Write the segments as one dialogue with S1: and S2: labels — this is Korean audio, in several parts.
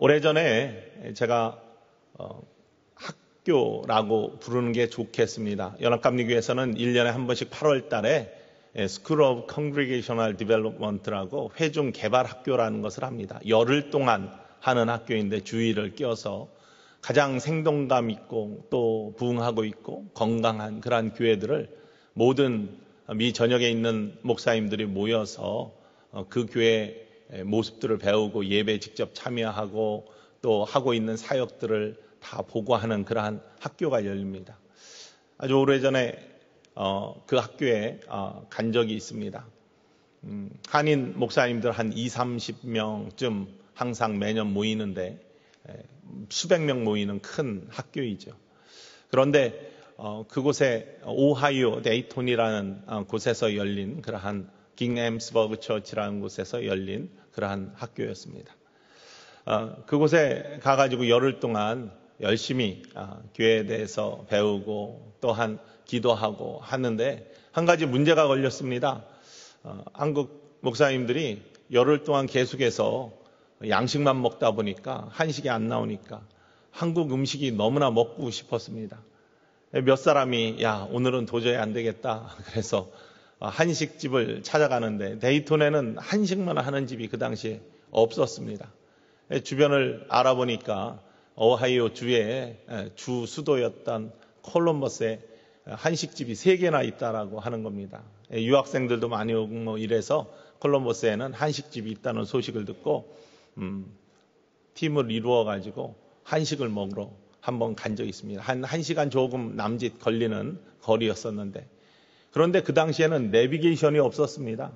S1: 오래전에 제가 학교라고 부르는 게 좋겠습니다. 연합감리교회에서는 1년에 한 번씩 8월 달에 School of Congregational Development라고 회중 개발 학교라는 것을 합니다. 열흘 동안 하는 학교인데 주일을 껴서 가장 생동감 있고 또 부흥하고 있고 건강한 그러한 교회들을 모든 미 전역에 있는 목사님들이 모여서 그 교회 모습들을 배우고 예배에 직접 참여하고 또 하고 있는 사역들을 다 보고하는 그러한 학교가 열립니다. 아주 오래전에 그 학교에 간 적이 있습니다. 한인 목사님들 한 20-30명쯤 항상 매년 모이는데 수백 명 모이는 큰 학교이죠. 그런데 그곳에 오하이오 데이톤이라는 곳에서 열린 그러한 깅엠스버그 처치라는 곳에서 열린 그러한 학교였습니다. 그곳에 가가지고 열흘 동안 열심히 교회에 대해서 배우고 또한 기도하고 하는데 한 가지 문제가 걸렸습니다. 한국 목사님들이 열흘 동안 계속해서 양식만 먹다 보니까 한식이 안 나오니까 한국 음식이 너무나 먹고 싶었습니다. 몇 사람이 오늘은 도저히 안 되겠다. 그래서 한식집을 찾아가는데 데이톤에는 한식만 하는 집이 그 당시에 없었습니다. 주변을 알아보니까 오하이오 주의 주 수도였던 콜럼버스에 한식집이 3개나 있다라고 하는 겁니다. 유학생들도 많이 오고 이래서 콜럼버스에는 한식집이 있다는 소식을 듣고 팀을 이루어 가지고 한식을 먹으러 한번 간 적이 있습니다. 한 1시간 조금 남짓 걸리는 거리였었는데 그런데 그 당시에는 내비게이션이 없었습니다.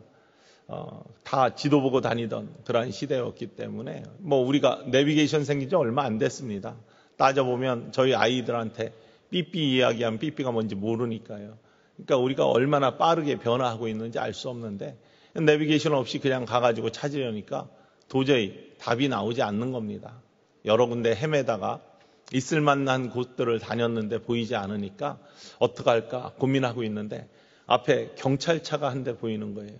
S1: 다 지도 보고 다니던 그런 시대였기 때문에 우리가 내비게이션 생긴 지 얼마 안 됐습니다. 따져보면 저희 아이들한테 삐삐 이야기하면 삐삐가 뭔지 모르니까요. 그러니까 우리가 얼마나 빠르게 변화하고 있는지 알 수 없는데 내비게이션 없이 그냥 가가지고 찾으려니까 도저히 답이 나오지 않는 겁니다. 여러 군데 헤매다가 있을 만한 곳들을 다녔는데 보이지 않으니까 어떡할까 고민하고 있는데 앞에 경찰차가 한 대 보이는 거예요.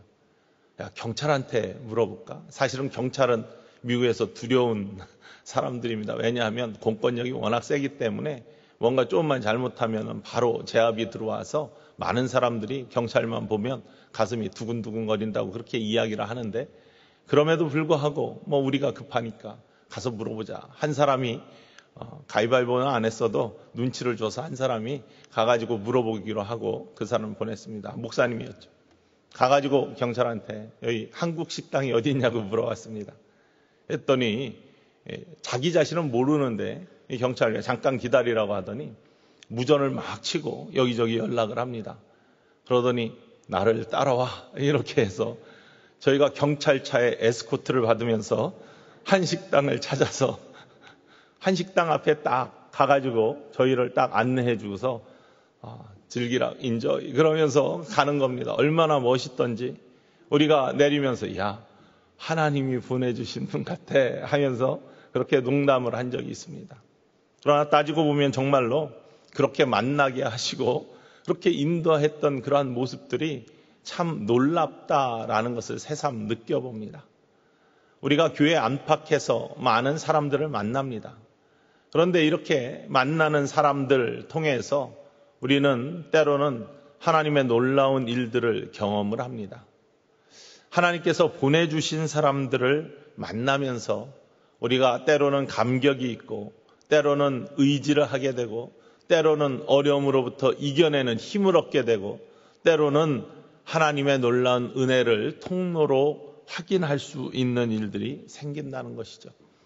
S1: 경찰한테 물어볼까? 사실은 경찰은 미국에서 두려운 사람들입니다. 왜냐하면 공권력이 워낙 세기 때문에 뭔가 조금만 잘못하면 바로 제압이 들어와서 많은 사람들이 경찰만 보면 가슴이 두근두근 거린다고 그렇게 이야기를 하는데 그럼에도 불구하고 우리가 급하니까 가서 물어보자. 한 사람이 가위바위보는 안 했어도 눈치를 줘서 한 사람이 가가지고 물어보기로 하고 그 사람을 보냈습니다. 목사님이었죠. 가가지고 경찰한테 여기 한국 식당이 어디 있냐고 물어봤습니다. 했더니 자기 자신은 모르는데 경찰이 잠깐 기다리라고 하더니 무전을 막 치고 여기저기 연락을 합니다. 그러더니 나를 따라와 이렇게 해서 저희가 경찰차에 에스코트를 받으면서 한식당을 찾아서 한식당 앞에 딱 가가지고 저희를 딱 안내해 주고서 즐기라 인조이 그러면서 가는 겁니다. 얼마나 멋있던지 우리가 내리면서 하나님이 보내주신 분 같아 하면서 그렇게 농담을 한 적이 있습니다. 그러나 따지고 보면 정말로 그렇게 만나게 하시고 그렇게 인도했던 그러한 모습들이 참 놀랍다라는 것을 새삼 느껴봅니다. 우리가 교회 안팎에서 많은 사람들을 만납니다. 그런데 이렇게 만나는 사람들 통해서 우리는 때로는 하나님의 놀라운 일들을 경험을 합니다. 하나님께서 보내주신 사람들을 만나면서 우리가 때로는 감격이 있고 때로는 의지를 하게 되고 때로는 어려움으로부터 이겨내는 힘을 얻게 되고 때로는 하나님의 놀라운 은혜를 통로로 확인할 수 있는 일들이 생긴다는 것이죠.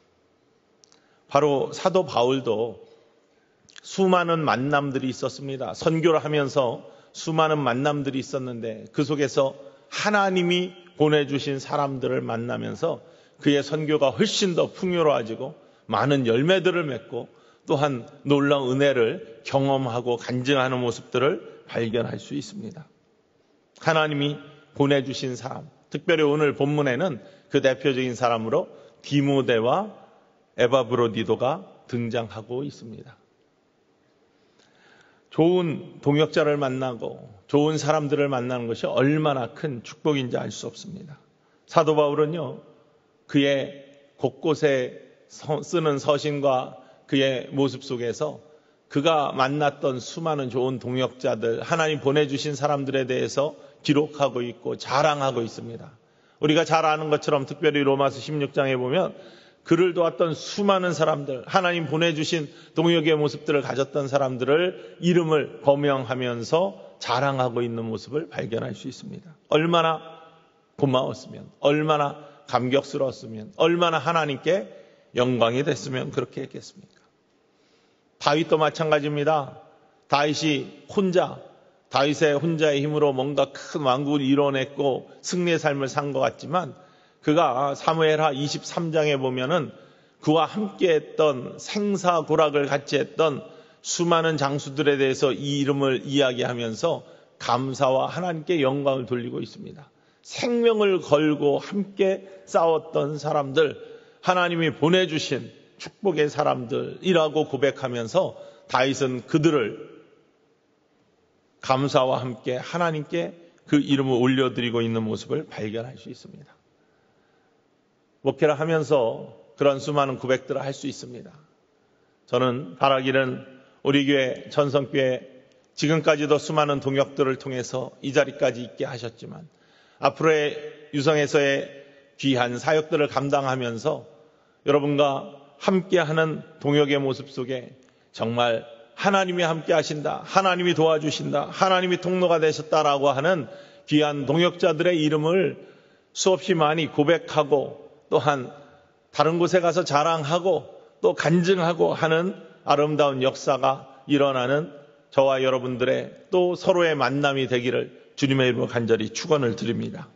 S1: 바로 사도 바울도 수많은 만남들이 있었습니다. 선교를 하면서 수많은 만남들이 있었는데 그 속에서 하나님이 보내주신 사람들을 만나면서 그의 선교가 훨씬 더 풍요로워지고 많은 열매들을 맺고 또한 놀라운 은혜를 경험하고 간증하는 모습들을 발견할 수 있습니다. 하나님이 보내주신 사람, 특별히 오늘 본문에는 그 대표적인 사람으로 디모데와 에바브로디도가 등장하고 있습니다. 좋은 동역자를 만나고 좋은 사람들을 만나는 것이 얼마나 큰 축복인지 알 수 없습니다. 사도 바울은요, 그의 곳곳에 쓰는 서신과 그의 모습 속에서 그가 만났던 수많은 좋은 동역자들, 하나님 보내주신 사람들에 대해서 기록하고 있고 자랑하고 있습니다. 우리가 잘 아는 것처럼 특별히 로마서 16장에 보면 그를 도왔던 수많은 사람들, 하나님 보내주신 동역의 모습들을 가졌던 사람들을 이름을 거명하면서 자랑하고 있는 모습을 발견할 수 있습니다. 얼마나 고마웠으면, 얼마나 감격스러웠으면, 얼마나 하나님께 영광이 됐으면 그렇게 했겠습니까? 다윗도 마찬가지입니다. 다윗의 혼자의 힘으로 뭔가 큰 왕국을 이뤄냈고 승리의 삶을 산 것 같지만 그가 사무엘하 23장에 보면은 그와 함께 했던 생사고락을 같이 했던 수많은 장수들에 대해서 이 이름을 이야기하면서 감사와 하나님께 영광을 돌리고 있습니다. 생명을 걸고 함께 싸웠던 사람들, 하나님이 보내주신 축복의 사람들이라고 고백하면서 다윗은 그들을 감사와 함께 하나님께 그 이름을 올려드리고 있는 모습을 발견할 수 있습니다. 목회를 하면서 그런 수많은 고백들을 할 수 있습니다. 저는 바라기는 우리 교회 전성교회 지금까지도 수많은 동역들을 통해서 이 자리까지 있게 하셨지만 앞으로의 유성에서의 귀한 사역들을 감당하면서 여러분과 함께하는 동역의 모습 속에 정말 하나님이 함께 하신다, 하나님이 도와주신다, 하나님이 통로가 되셨다라고 하는 귀한 동역자들의 이름을 수없이 많이 고백하고 또한 다른 곳에 가서 자랑하고 또 간증하고 하는 아름다운 역사가 일어나는 저와 여러분들의 또 서로의 만남이 되기를 주님의 이름으로 간절히 축원을 드립니다.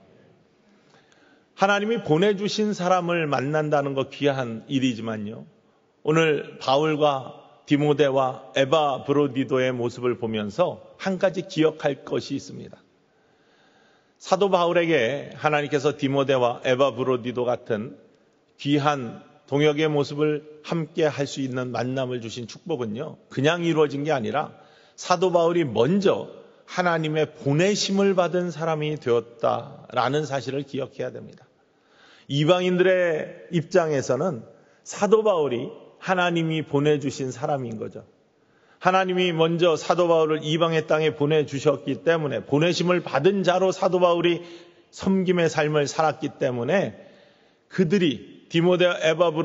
S1: 하나님이 보내주신 사람을 만난다는 것 귀한 일이지만요, 오늘 바울과 디모데와 에바브로디도의 모습을 보면서 한 가지 기억할 것이 있습니다. 사도 바울에게 하나님께서 디모데와 에바브로디도 같은 귀한 동역의 모습을 함께 할 수 있는 만남을 주신 축복은요, 그냥 이루어진 게 아니라 사도 바울이 먼저 하나님의 보내심을 받은 사람이 되었다라는 사실을 기억해야 됩니다. 이방인들의 입장에서는 사도 바울이 하나님이 보내주신 사람인 거죠. 하나님이 먼저 사도 바울을 이방의 땅에 보내주셨기 때문에 보내심을 받은 자로 사도 바울이 섬김의 삶을 살았기 때문에 그들이 디모데와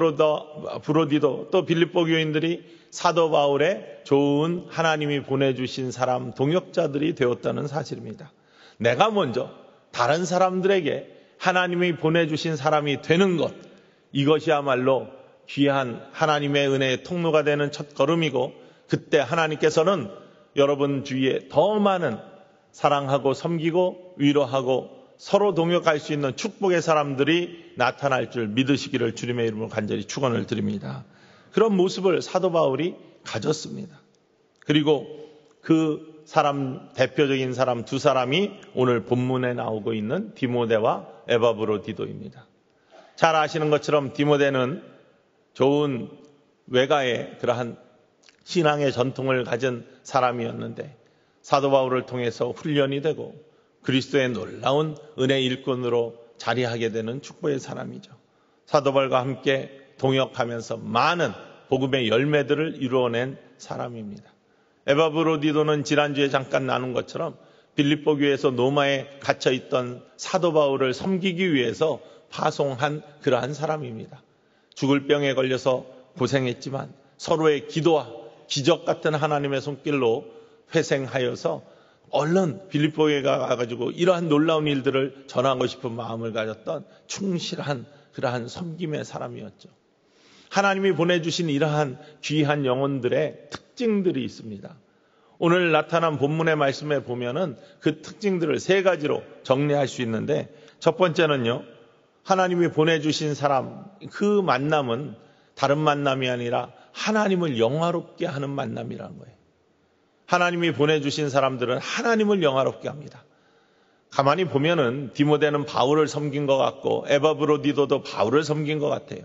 S1: 에바브로디도 또 빌립보 교인들이 사도 바울의 좋은 하나님이 보내주신 사람 동역자들이 되었다는 사실입니다. 내가 먼저 다른 사람들에게 하나님이 보내주신 사람이 되는 것, 이것이야말로 귀한 하나님의 은혜의 통로가 되는 첫 걸음이고 그때 하나님께서는 여러분 주위에 더 많은 사랑하고 섬기고 위로하고 서로 동역할 수 있는 축복의 사람들이 나타날 줄 믿으시기를 주님의 이름으로 간절히 축원을 드립니다. 그런 모습을 사도 바울이 가졌습니다. 그리고 그 사람, 대표적인 사람 두 사람이 오늘 본문에 나오고 있는 디모데와 에바브로디도입니다. 잘 아시는 것처럼 디모데는 좋은 외가의 그러한 신앙의 전통을 가진 사람이었는데 사도 바울을 통해서 훈련이 되고 그리스도의 놀라운 은혜 일꾼으로 자리하게 되는 축복의 사람이죠. 사도 바울과 함께 동역하면서 많은 복음의 열매들을 이루어낸 사람입니다. 에바브로디도는 지난주에 잠깐 나눈 것처럼 빌립보 교회에서 노마에 갇혀있던 사도 바울을 섬기기 위해서 파송한 그러한 사람입니다. 죽을 병에 걸려서 고생했지만 서로의 기도와 기적 같은 하나님의 손길로 회생하여서 얼른 빌립보에 가가지고 이러한 놀라운 일들을 전하고 싶은 마음을 가졌던 충실한 그러한 섬김의 사람이었죠. 하나님이 보내주신 이러한 귀한 영혼들의 특징들이 있습니다. 오늘 나타난 본문의 말씀에 보면은 그 특징들을 세 가지로 정리할 수 있는데 첫 번째는요, 하나님이 보내주신 사람, 그 만남은 다른 만남이 아니라 하나님을 영화롭게 하는 만남이라는 거예요. 하나님이 보내주신 사람들은 하나님을 영화롭게 합니다. 가만히 보면은 디모데는 바울을 섬긴 것 같고 에바브로디도도 바울을 섬긴 것 같아요.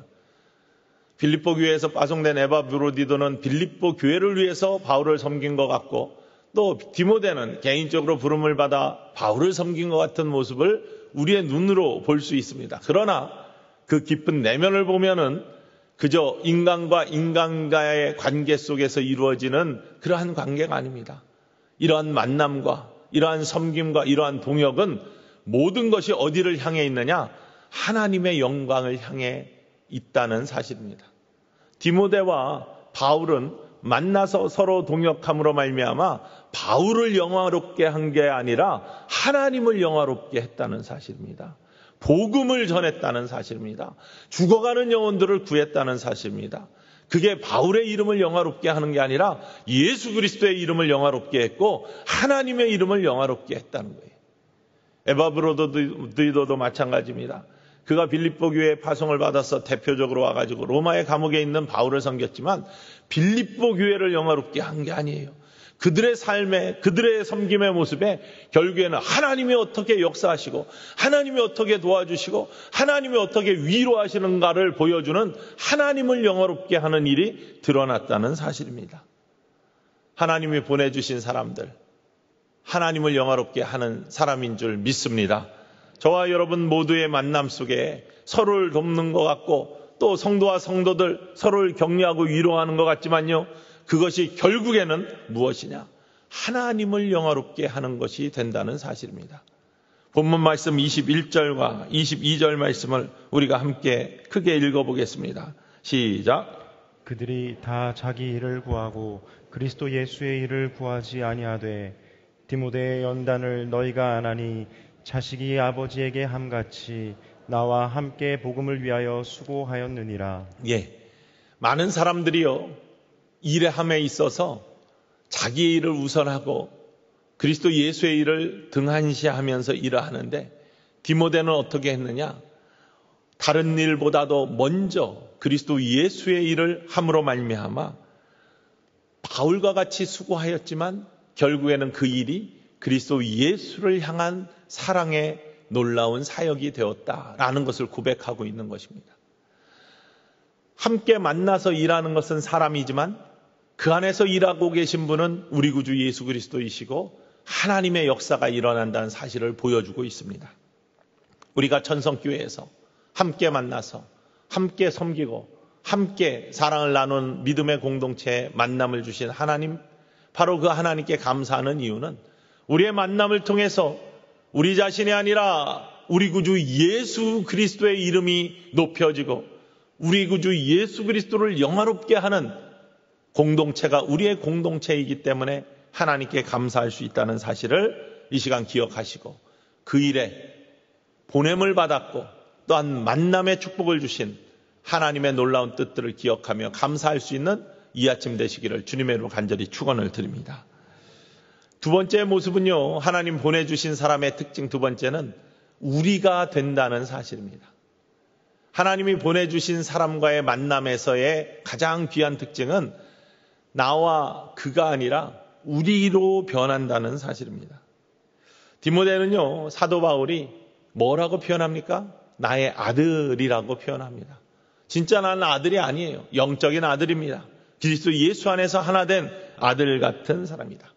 S1: 빌립보 교회에서 파송된 에바브로디도는 빌립보 교회를 위해서 바울을 섬긴 것 같고 또 디모데는 개인적으로 부름을 받아 바울을 섬긴 것 같은 모습을 우리의 눈으로 볼 수 있습니다. 그러나 그 깊은 내면을 보면은 그저 인간과 인간과의 관계 속에서 이루어지는 그러한 관계가 아닙니다. 이러한 만남과 이러한 섬김과 이러한 동역은 모든 것이 어디를 향해 있느냐? 하나님의 영광을 향해 있다는 사실입니다. 디모데와 바울은 만나서 서로 동역함으로 말미암아 바울을 영화롭게 한 게 아니라 하나님을 영화롭게 했다는 사실입니다. 복음을 전했다는 사실입니다. 죽어가는 영혼들을 구했다는 사실입니다. 그게 바울의 이름을 영화롭게 하는 게 아니라 예수 그리스도의 이름을 영화롭게 했고 하나님의 이름을 영화롭게 했다는 거예요. 에바브로디도도 마찬가지입니다. 그가 빌립보 교회에 파송을 받아서 대표적으로 와가지고 로마의 감옥에 있는 바울을 섬겼지만 빌립보 교회를 영화롭게 한 게 아니에요. 그들의 삶에, 그들의 섬김의 모습에 결국에는 하나님이 어떻게 역사하시고 하나님이 어떻게 도와주시고 하나님이 어떻게 위로하시는가를 보여주는 하나님을 영화롭게 하는 일이 드러났다는 사실입니다. 하나님이 보내주신 사람들, 하나님을 영화롭게 하는 사람인 줄 믿습니다. 저와 여러분 모두의 만남 속에 서로를 돕는 것 같고 또 성도와 성도들 서로를 격려하고 위로하는 것 같지만요, 그것이 결국에는 무엇이냐? 하나님을 영화롭게 하는 것이 된다는 사실입니다. 본문 말씀 21절과 22절 말씀을 우리가 함께 크게 읽어보겠습니다. 시작.
S2: 그들이 다 자기 일을 구하고 그리스도 예수의 일을 구하지 아니하되 디모데의 연단을 너희가 안하니 자식이 아버지에게 함같이 나와 함께 복음을 위하여 수고하였느니라.
S1: 예, 많은 사람들이요 일의 함에 있어서 자기의 일을 우선하고 그리스도 예수의 일을 등한시하면서 일을 하는데 디모데는 어떻게 했느냐? 다른 일보다도 먼저 그리스도 예수의 일을 함으로 말미암아 바울과 같이 수고하였지만 결국에는 그 일이 그리스도 예수를 향한 사랑의 놀라운 사역이 되었다라는 것을 고백하고 있는 것입니다. 함께 만나서 일하는 것은 사람이지만 그 안에서 일하고 계신 분은 우리 구주 예수 그리스도이시고 하나님의 역사가 일어난다는 사실을 보여주고 있습니다. 우리가 천성교회에서 함께 만나서 함께 섬기고 함께 사랑을 나눈 믿음의 공동체에 만남을 주신 하나님, 바로 그 하나님께 감사하는 이유는 우리의 만남을 통해서 우리 자신이 아니라 우리 구주 예수 그리스도의 이름이 높여지고 우리 구주 예수 그리스도를 영화롭게 하는 공동체가 우리의 공동체이기 때문에 하나님께 감사할 수 있다는 사실을 이 시간 기억하시고 그 일에 보냄을 받았고 또한 만남의 축복을 주신 하나님의 놀라운 뜻들을 기억하며 감사할 수 있는 이 아침 되시기를 주님의 이름으로 간절히 축원을 드립니다. 두 번째 모습은요, 하나님 보내주신 사람의 특징 두 번째는 우리가 된다는 사실입니다. 하나님이 보내주신 사람과의 만남에서의 가장 귀한 특징은 나와 그가 아니라 우리로 변한다는 사실입니다. 디모데는요, 사도 바울이 뭐라고 표현합니까? 나의 아들이라고 표현합니다. 진짜 나는 아들이 아니에요. 영적인 아들입니다. 그리스도 예수 안에서 하나 된 아들 같은 사람이다.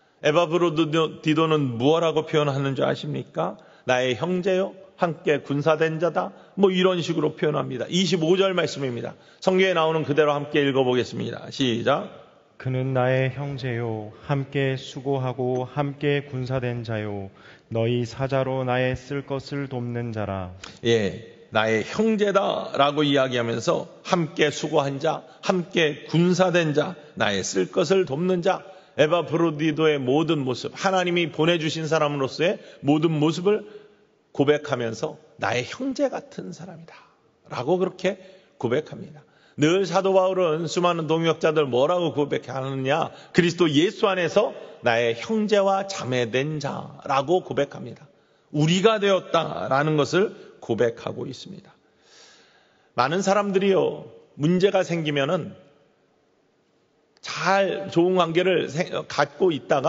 S1: 에바브로디도는 무엇라고 표현하는 줄 아십니까? 나의 형제요, 함께 군사된 자다, 이런 식으로 표현합니다. 25절 말씀입니다. 성경에 나오는 그대로 함께 읽어보겠습니다. 시작.
S2: 그는 나의 형제요, 함께 수고하고 함께 군사된 자요, 너희 사자로 나의 쓸 것을 돕는 자라.
S1: 예, 나의 형제다라고 이야기하면서 함께 수고한 자, 함께 군사된 자, 나의 쓸 것을 돕는 자, 에바브로디도의 모든 모습, 하나님이 보내주신 사람으로서의 모든 모습을 고백하면서 나의 형제 같은 사람이다 라고 그렇게 고백합니다. 늘 사도 바울은 수많은 동역자들 뭐라고 고백하느냐? 그리스도 예수 안에서 나의 형제와 자매된 자라고 고백합니다. 우리가 되었다라는 것을 고백하고 있습니다. 많은 사람들이요, 문제가 생기면은 잘 좋은 관계를 갖고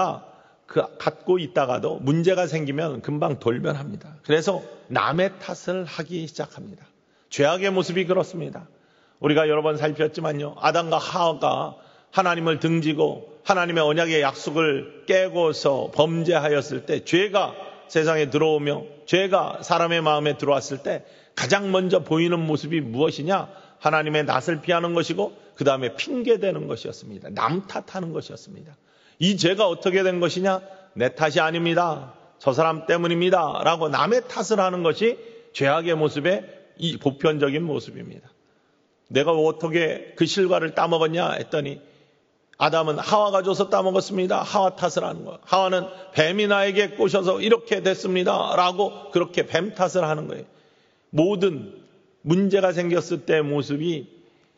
S1: 있다가도 문제가 생기면 금방 돌변합니다. 그래서 남의 탓을 하기 시작합니다. 죄악의 모습이 그렇습니다. 우리가 여러 번 살폈지만요, 아담과 하와가 하나님을 등지고 하나님의 언약의 약속을 깨고서 범죄하였을 때, 죄가 세상에 들어오며 죄가 사람의 마음에 들어왔을 때 가장 먼저 보이는 모습이 무엇이냐? 하나님의 낯을 피하는 것이고 그 다음에 핑계대는 것이었습니다. 남 탓하는 것이었습니다. 이 죄가 어떻게 된 것이냐? 내 탓이 아닙니다. 저 사람 때문입니다. 라고 남의 탓을 하는 것이 죄악의 모습의 이 보편적인 모습입니다. 내가 어떻게 그 실과를 따먹었냐 했더니 아담은 하와가 줘서 따먹었습니다. 하와 탓을 하는 거예요. 하와는 뱀이 나에게 꼬셔서 이렇게 됐습니다. 라고 그렇게 뱀 탓을 하는 거예요. 모든 문제가 생겼을 때 모습이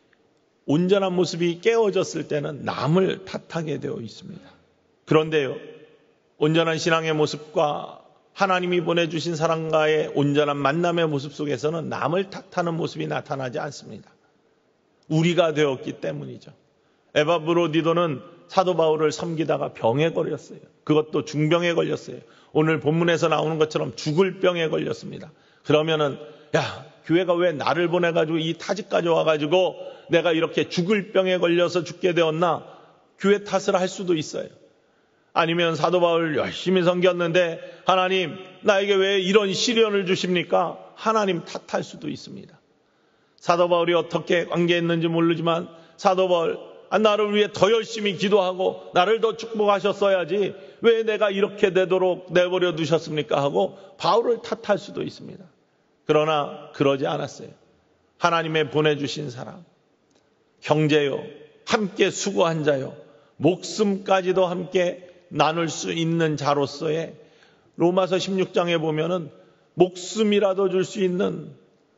S1: 온전한 모습이 깨어졌을 때는 남을 탓하게 되어 있습니다. 그런데요, 온전한 신앙의 모습과 하나님이 보내주신 사람과의 온전한 만남의 모습 속에서는 남을 탓하는 모습이 나타나지 않습니다. 우리가 되었기 때문이죠. 에바브로디도는 사도 바울을 섬기다가 병에 걸렸어요. 그것도 중병에 걸렸어요. 오늘 본문에서 나오는 것처럼 죽을 병에 걸렸습니다. 그러면은 야, 교회가 왜 나를 보내가지고 이 타직까지 와가지고 내가 이렇게 죽을 병에 걸려서 죽게 되었나? 교회 탓을 할 수도 있어요. 아니면 사도 바울 열심히 섬겼는데 하나님 나에게 왜 이런 시련을 주십니까? 하나님 탓할 수도 있습니다. 사도 바울이 어떻게 관계했는지 모르지만 사도 바울 나를 위해 더 열심히 기도하고 나를 더 축복하셨어야지 왜 내가 이렇게 되도록 내버려 두셨습니까? 하고 바울을 탓할 수도 있습니다. 그러나 그러지 않았어요. 하나님의 보내주신 사람, 형제요, 함께 수고한 자요, 목숨까지도 함께 나눌 수 있는 자로서의 로마서 16장에 보면은 목숨이라도 줄 수 있는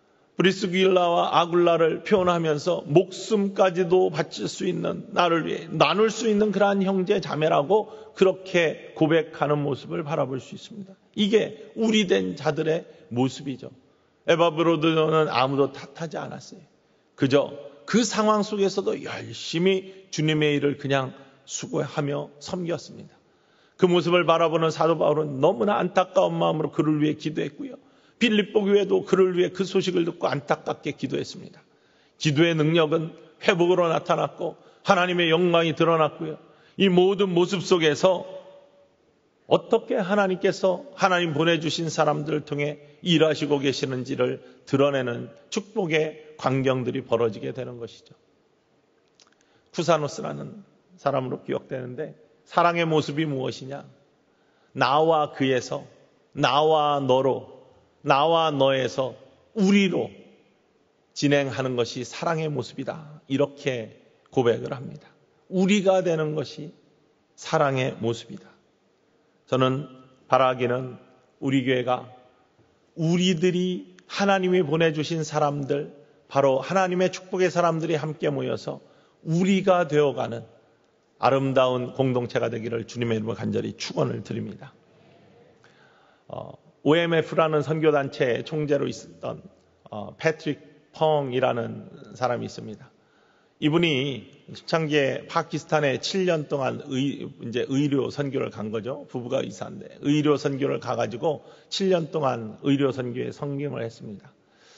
S1: 브리스길라와 아굴라를 표현하면서 목숨까지도 바칠 수 있는 나를 위해 나눌 수 있는 그러한 형제 자매라고 그렇게 고백하는 모습을 바라볼 수 있습니다. 이게 우리 된 자들의 모습이죠. 에바브로드는 아무도 탓하지 않았어요. 그저 그 상황 속에서도 열심히 주님의 일을 그냥 수고하며 섬겼습니다. 그 모습을 바라보는 사도 바울은 너무나 안타까운 마음으로 그를 위해 기도했고요. 빌립보 교회도 그를 위해 그 소식을 듣고 안타깝게 기도했습니다. 기도의 능력은 회복으로 나타났고 하나님의 영광이 드러났고요. 이 모든 모습 속에서 어떻게 하나님께서 하나님 보내주신 사람들을 통해 일하시고 계시는지를 드러내는 축복의 광경들이 벌어지게 되는 것이죠. 쿠사노스라는 사람으로 기억되는데 사랑의 모습이 무엇이냐? 나와 그에서, 나와 너로, 나와 너에서 우리로 진행하는 것이 사랑의 모습이다. 이렇게 고백을 합니다. 우리가 되는 것이 사랑의 모습이다. 저는 바라기는 우리 교회가 우리들이 하나님이 보내주신 사람들, 바로 하나님의 축복의 사람들이 함께 모여서 우리가 되어가는 아름다운 공동체가 되기를 주님의 이름으로 간절히 축원을 드립니다. OMF라는 선교단체의 총재로 있었던 패트릭 펑이라는 사람이 있습니다. 이분이 초창기에 파키스탄에 7년 동안 의료 선교를 간 거죠. 부부가 이사인데 의료 선교를 가가지고 7년 동안 의료 선교에 성경을 했습니다.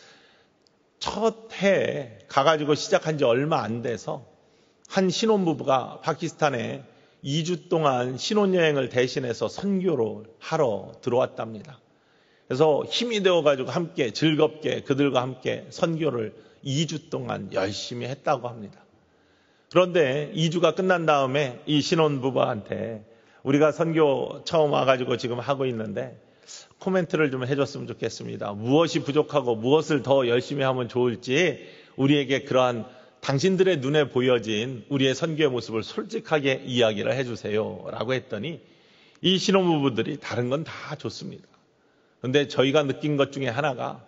S1: 첫 해에 가가지고 시작한 지 얼마 안 돼서 한 신혼부부가 파키스탄에 2주 동안 신혼여행을 대신해서 선교를 하러 들어왔답니다. 그래서 힘이 되어가지고 함께 즐겁게 그들과 함께 선교를 2주 동안 열심히 했다고 합니다. 그런데 2주가 끝난 다음에 이 신혼부부한테 우리가 선교 처음 와가지고 지금 하고 있는데 코멘트를 좀 해줬으면 좋겠습니다. 무엇이 부족하고 무엇을 더 열심히 하면 좋을지 우리에게 그러한 당신들의 눈에 보여진 우리의 선교의 모습을 솔직하게 이야기를 해주세요 라고 했더니 이 신혼부부들이 다른 건 다 좋습니다. 그런데 저희가 느낀 것 중에 하나가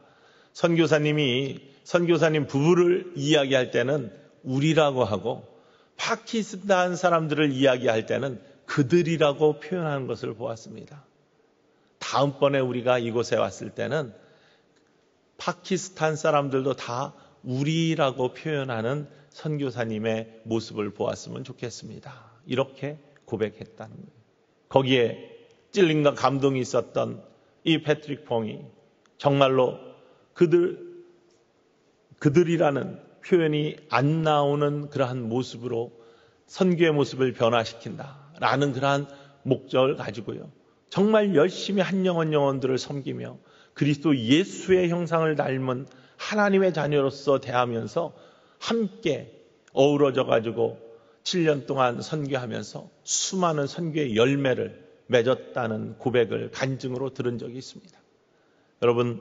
S1: 선교사님 부부를 이야기할 때는 우리라고 하고 파키스탄 사람들을 이야기할 때는 그들이라고 표현하는 것을 보았습니다. 다음번에 우리가 이곳에 왔을 때는 파키스탄 사람들도 다 우리라고 표현하는 선교사님의 모습을 보았으면 좋겠습니다. 이렇게 고백했다는 거예요. 거기에 찔림과 감동이 있었던 이 패트릭 펑이 정말로 그들이라는 표현이 안 나오는 그러한 모습으로 선교의 모습을 변화시킨다라는 그러한 목적을 가지고요. 정말 열심히 한 영혼들을 섬기며 그리스도 예수의 형상을 닮은 하나님의 자녀로서 대하면서 함께 어우러져 가지고 7년 동안 선교하면서 수많은 선교의 열매를 맺었다는 고백을 간증으로 들은 적이 있습니다. 여러분,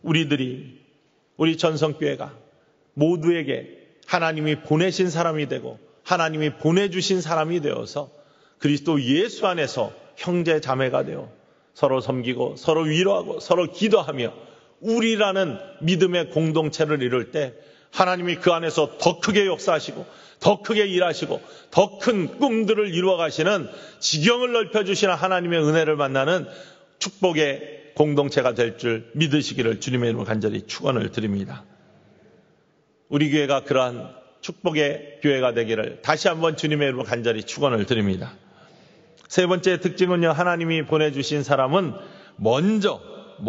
S1: 우리 전성교회가 모두에게 하나님이 보내신 사람이 되고 하나님이 보내주신 사람이 되어서 그리스도 예수 안에서 형제 자매가 되어 서로 섬기고 서로 위로하고 서로 기도하며 우리라는 믿음의 공동체를 이룰 때 하나님이 그 안에서 더 크게 역사하시고 더 크게 일하시고 더 큰 꿈들을 이루어 가시는 지경을 넓혀주시는 하나님의 은혜를 만나는 축복의 공동체가 될 줄 믿으시기를 주님의 이름으로 간절히 축원을 드립니다. 우리 교회가 그러한 축복의 교회가 되기를 다시 한번 주님의 이름으로 간절히 축원을 드립니다. 세 번째 특징은요, 하나님이 보내주신 사람은 먼저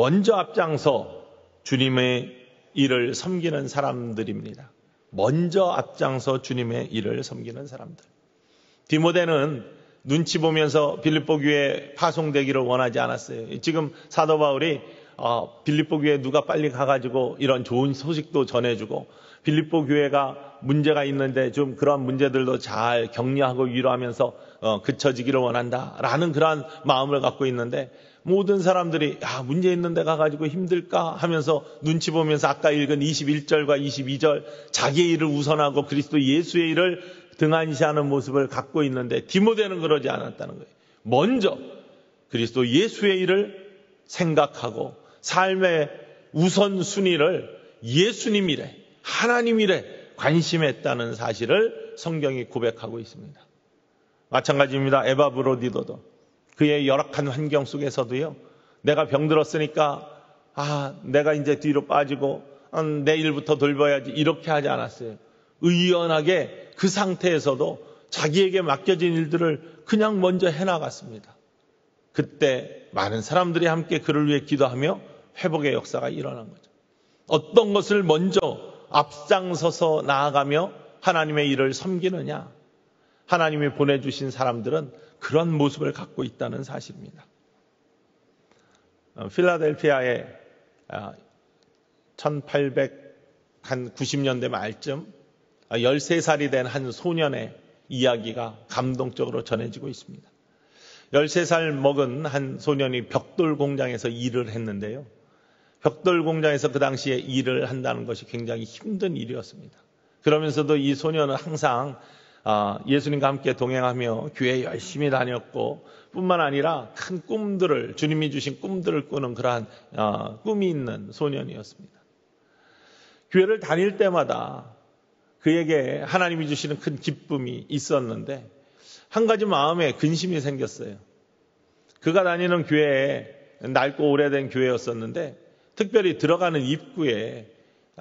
S1: 앞장서 주님의 일을 섬기는 사람들입니다. 먼저 앞장서 주님의 일을 섬기는 사람들. 디모데는 눈치 보면서 빌립보 교회에 파송되기를 원하지 않았어요. 지금 사도 바울이 빌립보 교회에 누가 빨리 가가지고 이런 좋은 소식도 전해주고 빌립보 교회가 문제가 있는데 좀 그런 문제들도 잘 격려하고 위로하면서 그쳐지기를 원한다라는 그러한 마음을 갖고 있는데 모든 사람들이 문제 있는 데 가가지고 힘들까 하면서 눈치 보면서 아까 읽은 21절과 22절 자기의 일을 우선하고 그리스도 예수의 일을 등한시하는 모습을 갖고 있는데 디모데는 그러지 않았다는 거예요. 먼저 그리스도 예수의 일을 생각하고 삶의 우선순위를 예수님 일에 하나님 일에 관심했다는 사실을 성경이 고백하고 있습니다. 마찬가지입니다. 에바브로디도도 그의 열악한 환경 속에서도요, 내가 병들었으니까 내가 이제 뒤로 빠지고 내 일부터 돌봐야지 이렇게 하지 않았어요. 의연하게 그 상태에서도 자기에게 맡겨진 일들을 그냥 먼저 해나갔습니다. 그때 많은 사람들이 함께 그를 위해 기도하며 회복의 역사가 일어난 거죠. 어떤 것을 먼저 앞장서서 나아가며 하나님의 일을 섬기느냐, 하나님이 보내주신 사람들은 그런 모습을 갖고 있다는 사실입니다. 필라델피아에 1890년대 말쯤 13살이 된 한 소년의 이야기가 감동적으로 전해지고 있습니다. 13살 먹은 한 소년이 벽돌 공장에서 일을 했는데요. 벽돌 공장에서 그 당시에 일을 한다는 것이 굉장히 힘든 일이었습니다. 그러면서도 이 소년은 항상 예수님과 함께 동행하며 교회에 열심히 다녔고 뿐만 아니라 큰 꿈들을, 주님이 주신 꿈들을 꾸는 그러한 꿈이 있는 소년이었습니다. 교회를 다닐 때마다 그에게 하나님이 주시는 큰 기쁨이 있었는데 한 가지 마음에 근심이 생겼어요. 그가 다니는 교회에 낡고 오래된 교회였었는데 특별히 들어가는 입구에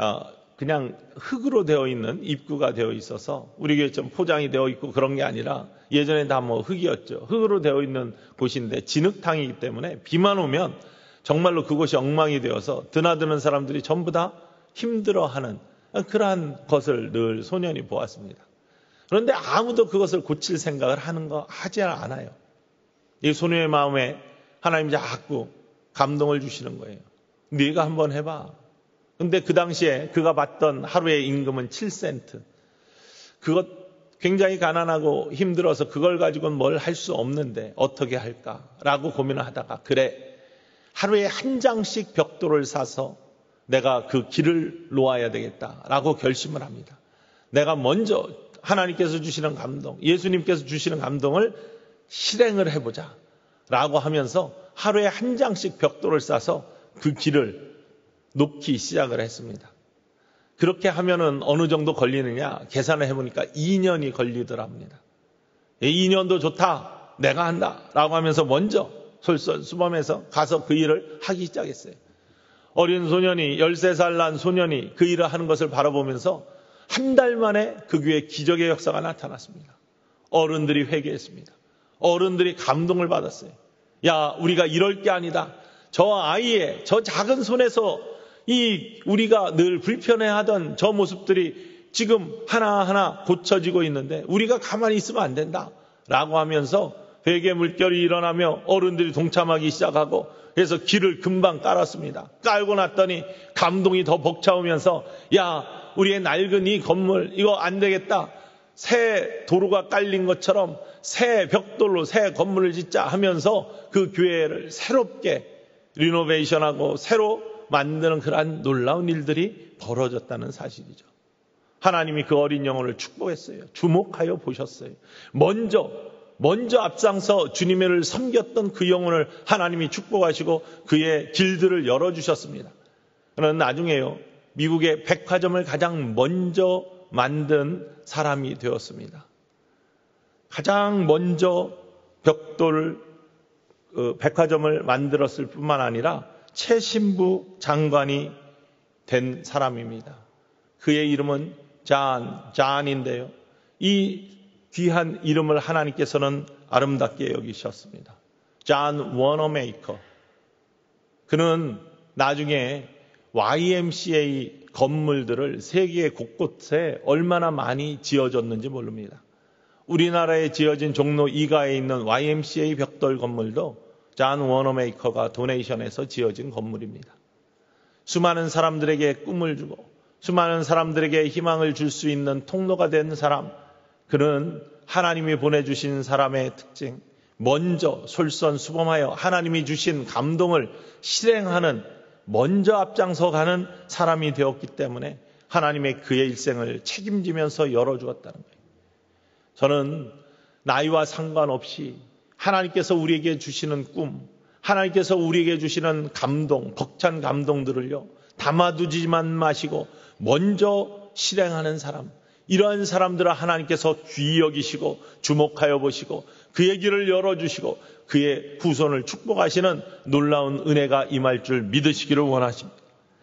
S1: 그냥 흙으로 되어 있는 입구가 되어 있어서 우리 교회 좀 포장이 되어 있고 그런 게 아니라 예전에 다 흙이었죠. 흙으로 되어 있는 곳인데 진흙탕이기 때문에 비만 오면 정말로 그곳이 엉망이 되어서 드나드는 사람들이 전부 다 힘들어하는 그러한 것을 늘 소년이 보았습니다. 그런데 아무도 그것을 고칠 생각을 하지 않아요. 이 소년의 마음에 하나님이 자꾸 감동을 주시는 거예요. 네가 한번 해봐. 근데 그 당시에 그가 받던 하루의 임금은 7센트. 그것 굉장히 가난하고 힘들어서 그걸 가지고는 뭘 할 수 없는데 어떻게 할까라고 고민을 하다가 그래, 하루에 한 장씩 벽돌을 사서 내가 그 길을 놓아야 되겠다라고 결심을 합니다. 내가 먼저 하나님께서 주시는 감동, 예수님께서 주시는 감동을 실행을 해보자 라고 하면서 하루에 한 장씩 벽돌을 싸서 그 길을 놓기 시작을 했습니다. 그렇게 하면은 어느 정도 걸리느냐 계산을 해보니까 2년이 걸리더랍니다. 2년도 좋다, 내가 한다 라고 하면서 먼저 솔선수범해서 가서 그 일을 하기 시작했어요. 어린 소년이 13살 난 소년이 그 일을 하는 것을 바라보면서 한 달 만에 그 교회에 기적의 역사가 나타났습니다. 어른들이 회개했습니다. 어른들이 감동을 받았어요. 야, 우리가 이럴 게 아니다. 저 아이의 저 작은 손에서 우리가 늘 불편해하던 저 모습들이 지금 하나하나 고쳐지고 있는데 우리가 가만히 있으면 안 된다 라고 하면서 회개 물결이 일어나며 어른들이 동참하기 시작하고 그래서 길을 금방 깔았습니다. 깔고 났더니 감동이 더 벅차오면서 야, 우리의 낡은 이 건물 이거 안 되겠다. 새 도로가 깔린 것처럼 새 벽돌로 새 건물을 짓자 하면서 그 교회를 새롭게 리노베이션하고 새로 만드는 그러한 놀라운 일들이 벌어졌다는 사실이죠. 하나님이 그 어린 영혼을 축복했어요. 주목하여 보셨어요. 먼저 앞장서 주님의 를 섬겼던 그 영혼을 하나님이 축복하시고 그의 길들을 열어주셨습니다. 그러나 나중에요, 미국의 백화점을 가장 먼저 만든 사람이 되었습니다. 가장 먼저 벽돌 백화점을 만들었을 뿐만 아니라 최신부 장관이 된 사람입니다. 그의 이름은 잔인데요. 이 귀한 이름을 하나님께서는 아름답게 여기셨습니다. 존 워너메이커. 그는 나중에 YMCA 건물들을 세계 곳곳에 얼마나 많이 지어졌는지 모릅니다. 우리나라에 지어진 종로 2가에 있는 YMCA 벽돌 건물도 존 워너메이커가 도네이션해서 지어진 건물입니다. 수많은 사람들에게 꿈을 주고 수많은 사람들에게 희망을 줄 수 있는 통로가 된 사람, 그는 하나님이 보내주신 사람의 특징, 먼저 솔선수범하여 하나님이 주신 감동을 실행하는, 먼저 앞장서 가는 사람이 되었기 때문에 하나님의 그의 일생을 책임지면서 열어주었다는 거예요. 저는 나이와 상관없이 하나님께서 우리에게 주시는 꿈, 하나님께서 우리에게 주시는 감동, 벅찬 감동들을요, 담아두지만 마시고 먼저 실행하는 사람, 이러한 사람들을 하나님께서 귀히 여기시고 주목하여 보시고 그의 길을 열어주시고 그의 후손을 축복하시는 놀라운 은혜가 임할 줄 믿으시기를 원하십니다.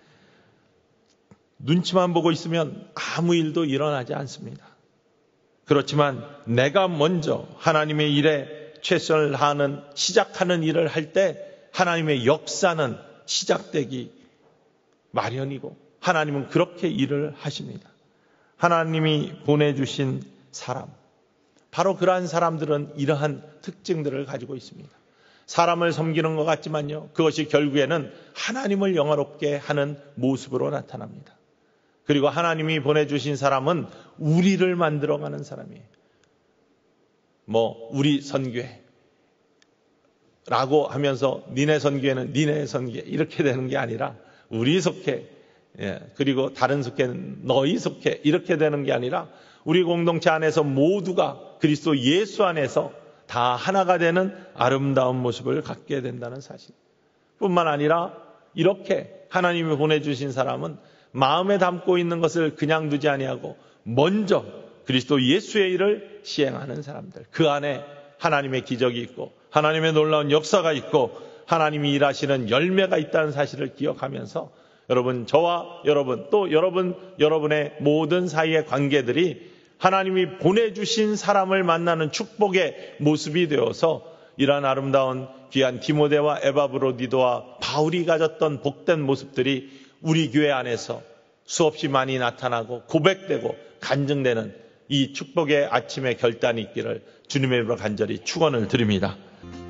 S1: 눈치만 보고 있으면 아무 일도 일어나지 않습니다. 그렇지만 내가 먼저 하나님의 일에 최선을 다하는, 시작하는 일을 할 때 하나님의 역사는 시작되기 마련이고 하나님은 그렇게 일을 하십니다. 하나님이 보내주신 사람, 바로 그러한 사람들은 이러한 특징들을 가지고 있습니다. 사람을 섬기는 것 같지만요, 그것이 결국에는 하나님을 영화롭게 하는 모습으로 나타납니다. 그리고 하나님이 보내주신 사람은 우리를 만들어가는 사람이에요. 우리 선교회 라고 하면서 니네 선교회는 니네 선교회 이렇게 되는 게 아니라 우리 속회, 그리고 다른 속회는 너희 속회 이렇게 되는 게 아니라 우리 공동체 안에서 모두가 그리스도 예수 안에서 다 하나가 되는 아름다운 모습을 갖게 된다는 사실 뿐만 아니라, 이렇게 하나님이 보내주신 사람은 마음에 담고 있는 것을 그냥 두지 아니하고 먼저 그리스도 예수의 일을 시행하는 사람들, 그 안에 하나님의 기적이 있고 하나님의 놀라운 역사가 있고 하나님이 일하시는 열매가 있다는 사실을 기억하면서 여러분, 저와 여러분, 또 여러분의 모든 사이의 관계들이 하나님이 보내주신 사람을 만나는 축복의 모습이 되어서 이러한 아름다운 귀한 디모데와 에바브로디도와 바울이 가졌던 복된 모습들이 우리 교회 안에서 수없이 많이 나타나고 고백되고 간증되는 이 축복의 아침의 결단이 있기를 주님의 이름으로 간절히 축원을 드립니다.